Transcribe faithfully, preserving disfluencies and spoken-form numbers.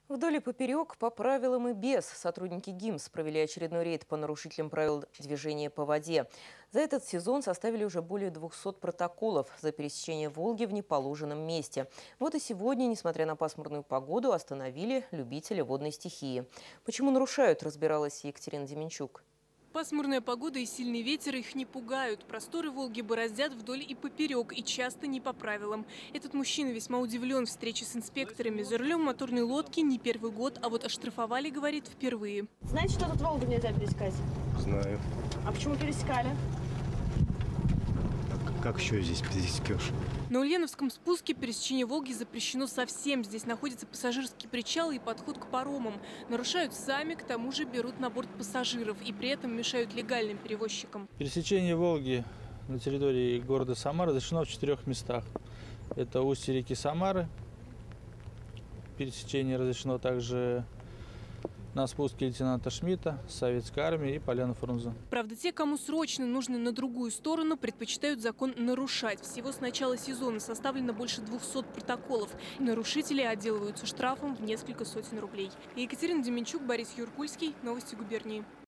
Вдоль и поперек, по правилам и без, сотрудники ГИМС провели очередной рейд по нарушителям правил движения по воде. За этот сезон составили уже более двухсот протоколов за пересечение Волги в неположенном месте. Вот и сегодня, несмотря на пасмурную погоду, остановили любителя водной стихии. Почему нарушают, разбиралась Екатерина Деменчук. Пасмурная погода и сильный ветер их не пугают. Просторы Волги бороздят вдоль и поперек, и часто не по правилам. Этот мужчина весьма удивлен встрече с инспекторами. За рулем моторной лодки не первый год, а вот оштрафовали, говорит, впервые. Знаете, что тут Волгу нельзя пересекать? Знаю. А почему пересекали? Как еще здесь пересекешь? На Ульяновском спуске пересечение Волги запрещено совсем. Здесь находится пассажирский причал и подход к паромам. Нарушают сами, к тому же берут на борт пассажиров и при этом мешают легальным перевозчикам. Пересечение Волги на территории города Самары разрешено в четырех местах. Это устье реки Самары. Пересечение разрешено также на спуске лейтенанта Шмидта, Советской армии и Поляна Фрунзе. Правда, те, кому срочно нужно на другую сторону, предпочитают закон нарушать. Всего с начала сезона составлено больше двухсот протоколов. Нарушители отделываются штрафом в несколько сотен рублей. Екатерина Деменчук, Борис Юркульский. Новости губернии.